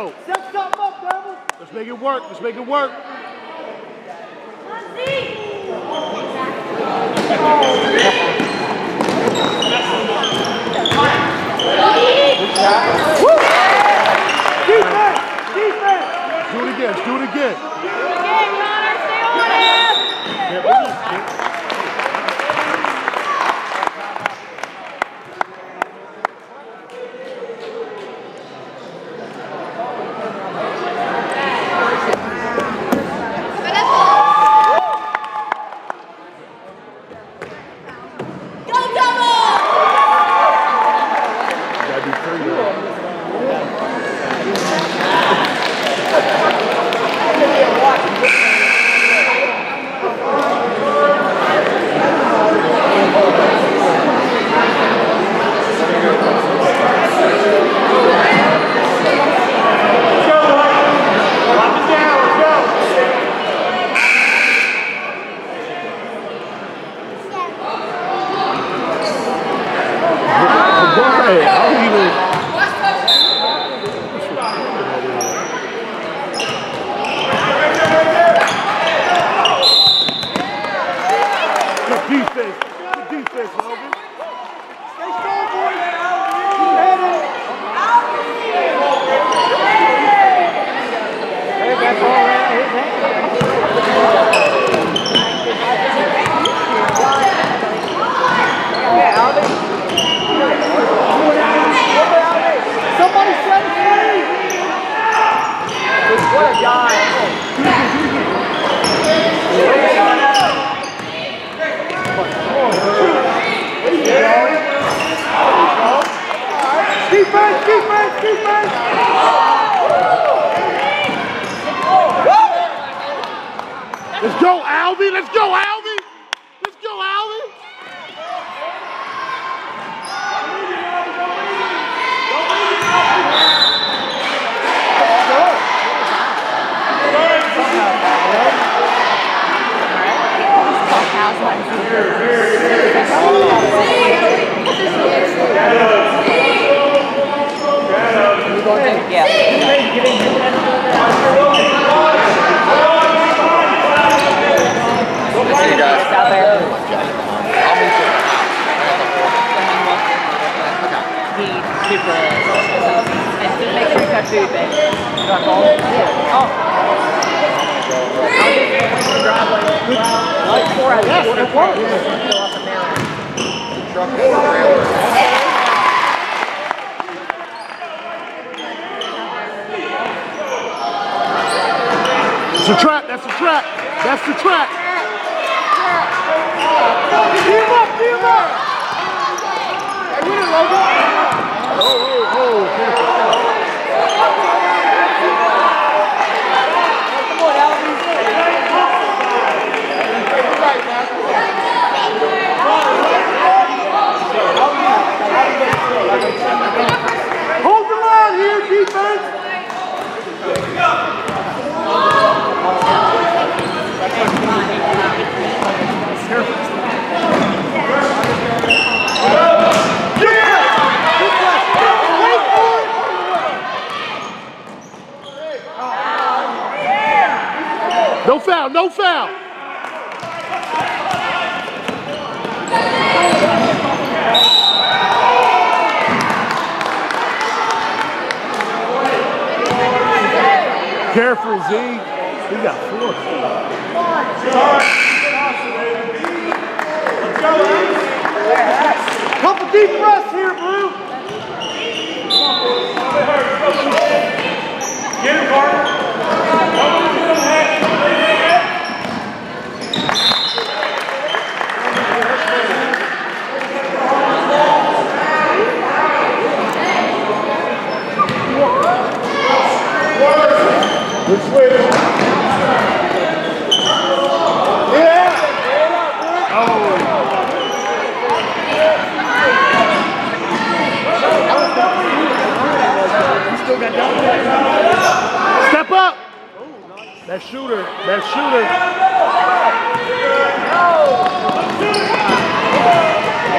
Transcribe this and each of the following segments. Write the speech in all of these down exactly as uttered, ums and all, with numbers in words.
go. Set something up, Devil. Let's make it work. Let's make it work. Defense! Defense! Do it again. Do it again. Again, Connor, stay on him! Defense! Defense! Defense! Let's go, Alvy! Let's go, Alvy! Let's go, Alvy! Yeah. See you guys. It's out there. I'll meet you. He super. And to make sure you got food, babe. You got gold? Yeah. Oh. Driveway. Like four out of yes, four. Yes, go up and down. Truck or trailer. It's a trap. That's a trap. That's the trap. Keep up! Keep up! Hey, we didn't logo. Oh, oh, oh. Come on, Alvy. Hold the line here, defense. No foul, no foul. Careful, Z. We got four. Couple deep breaths here, Blue. Get him, Carter. Good switch. Yeah. Oh. Still got down. Step up. That shooter. That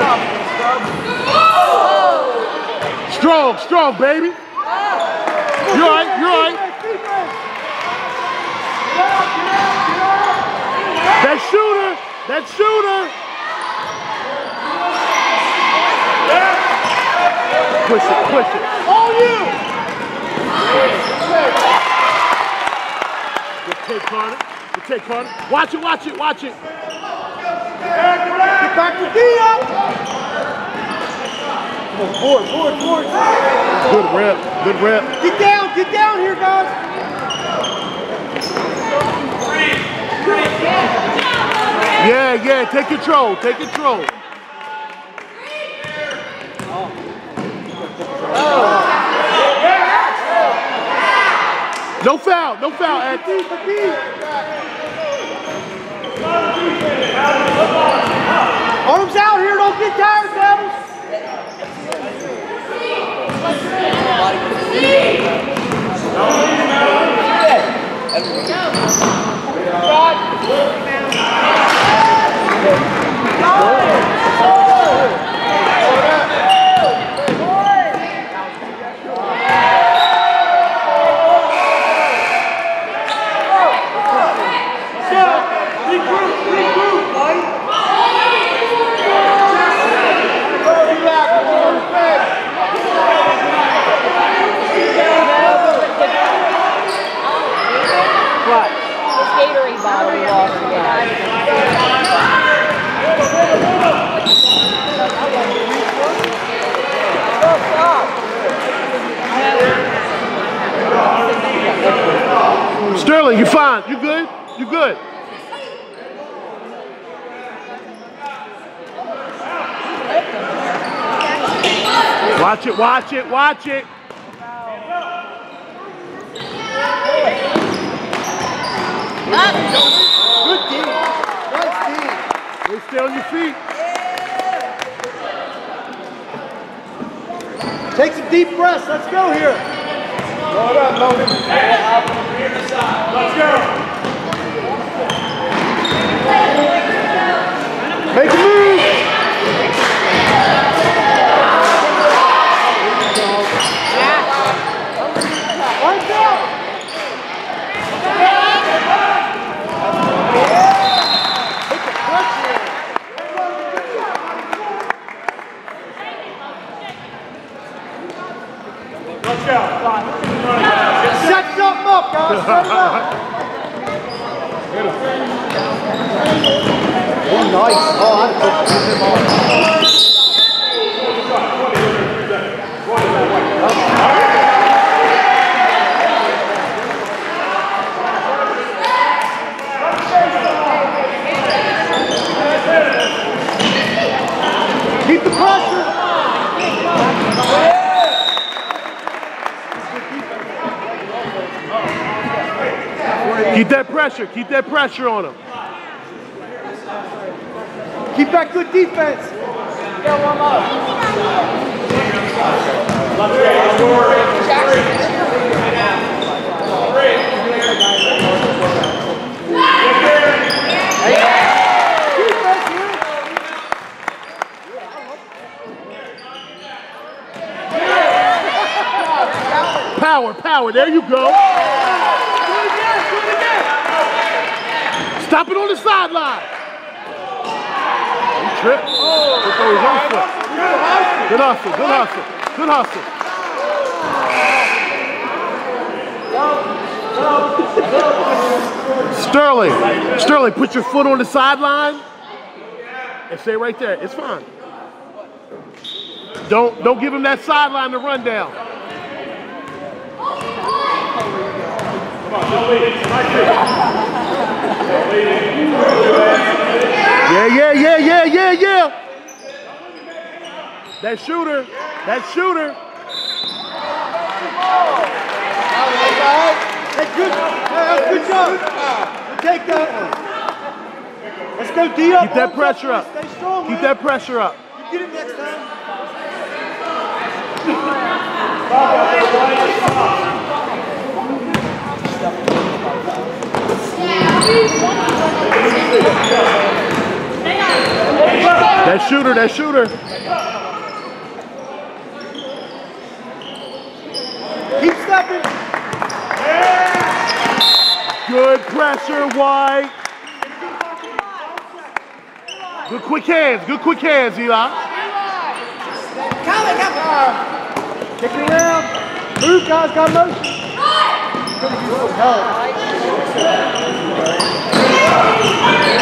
shooter. Strong, strong, baby. Come You're all right, you're all right. That shooter, that shooter. Push it, push it. On you! Good take, Carter. Good take, Carter. Watch it, watch it, watch it. Get back to D up! Come on, forward, forward, forward. Good rep, good rep. Get down, get down here, guys. Yeah, yeah, take control, take control. No foul, no foul, Ed. Arms out here, don't get tired, Devils. Sterling, you're fine. You good? You good? Watch it, watch it, watch it. Good D. Nice D. Stay on your feet. Take some deep breaths. Let's go here. Roll it up, Logan. Let's go. Make a move. Arms out. Let's go. Set something up, guys. Set it up. Oh, nice. Oh, I put him on. Keep the pressure. Keep that pressure. Keep that pressure on him. Keep that good defense. Power, power. There you go. Stop it on the sideline. He tripped. Look at his own foot. Good hustle, good hustle, good hustle. Sterling, Sterling, put your foot on the sideline and stay right there. It's fine. Don't don't give him that sideline to run down. Yeah, yeah, yeah, yeah, yeah, yeah. That shooter, that shooter. Hey, good, hey, good job. Take that one. Let's go D up. Keep that pressure up. Stay strong, Keep man. that pressure up. You get it next time. That shooter, that shooter. Keep stepping. Good pressure, White. Good quick hands. Good quick hands, Eli. Kick it around. Move, guys. Got motion. Could have used some help.